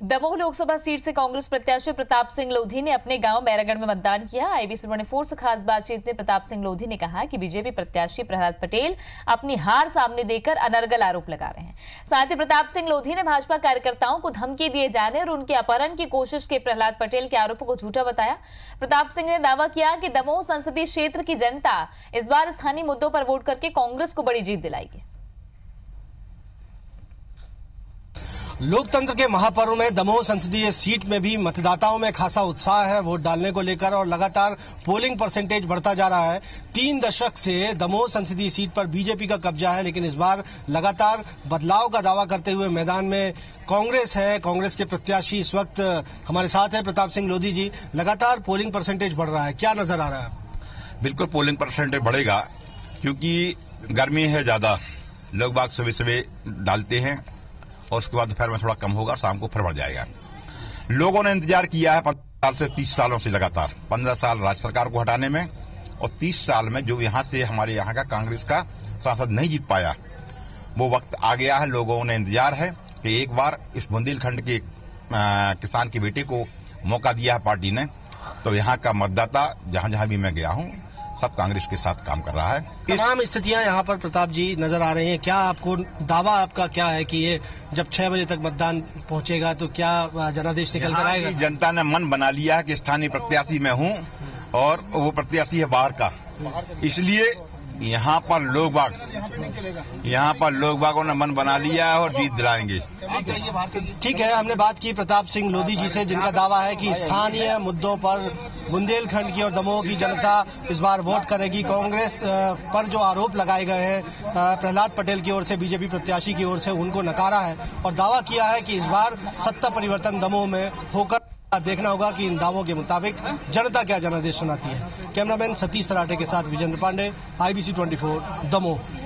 Damoh Lok Sabha seat से कांग्रेस प्रत्याशी प्रताप सिंह लोधी ने अपने गांव बैरागढ़ में मतदान किया। IBC 24 से खास बातचीत में प्रताप सिंह लोधी ने कहा कि बीजेपी प्रत्याशी प्रहलाद पटेल अपनी हार सामने देकर अनर्गल आरोप लगा रहे हैं। साथ ही प्रताप सिंह लोधी ने भाजपा कार्यकर्ताओं को धमकी दिए जाने और उनके अपहरण की कोशिश के प्रहलाद पटेल के आरोपों को झूठा बताया। प्रताप सिंह ने दावा किया कि दमोह संसदीय क्षेत्र की जनता इस बार स्थानीय मुद्दों पर वोट करके कांग्रेस को बड़ी जीत दिलाएगी। लोकतंत्र के महापर्व में दमोह संसदीय सीट में भी मतदाताओं में खासा उत्साह है वोट डालने को लेकर और लगातार पोलिंग परसेंटेज बढ़ता जा रहा है। 3 दशक से दमोह संसदीय सीट पर बीजेपी का कब्जा है, लेकिन इस बार लगातार बदलाव का दावा करते हुए मैदान में कांग्रेस है। कांग्रेस के प्रत्याशी इस वक्त हमारे साथ है प्रताप सिंह लोधी जी। लगातार पोलिंग परसेंटेज बढ़ रहा है, क्या नजर आ रहा है? बिल्कुल पोलिंग परसेंटेज बढ़ेगा क्योंकि गर्मी है ज्यादा, लोग बाग सुबह सुबह डालते हैं और उसके बाद दोपहर में थोड़ा कम होगा और शाम को फिर बढ़ जाएगा। लोगों ने इंतजार किया है 15 साल से 30 सालों से लगातार, 15 साल राज्य सरकार को हटाने में और 30 साल में जो यहाँ से हमारे यहाँ का कांग्रेस का सांसद नहीं जीत पाया, वो वक्त आ गया है। लोगों ने इंतजार है कि एक बार इस बुंदेलखंड के किसान के बेटे को मौका दिया है पार्टी ने, तो यहाँ का मतदाता जहाँ जहाँ भी मैं गया हूँ सब कांग्रेस के साथ काम कर रहा है। तमाम स्थितियां यहाँ पर प्रताप जी नजर आ रही हैं। क्या आपको दावा आपका क्या है कि ये जब 6 बजे तक मतदान पहुंचेगा तो क्या जनादेश निकल कर आएगा? जनता ने मन बना लिया है कि स्थानीय प्रत्याशी मैं हूँ और वो प्रत्याशी है बाहर का, इसलिए यहाँ पर लोग बागों ने मन बना लिया है और जीत दिलाएंगे। ठीक है, हमने बात की प्रताप सिंह लोधी जी से, जिनका दावा है कि स्थानीय मुद्दों पर बुंदेलखंड की और दमोह की जनता इस बार वोट करेगी। कांग्रेस पर जो आरोप लगाए गए हैं प्रहलाद पटेल की ओर से, बीजेपी प्रत्याशी की ओर से, उनको नकारा है और दावा किया है कि इस बार सत्ता परिवर्तन दमोह में होकर देखना होगा कि इन दावों के मुताबिक जनता क्या जनादेश सुनाती है। कैमरामैन सतीश सराठे के साथ विजेंद्र पांडे, IBC 24 दमोह।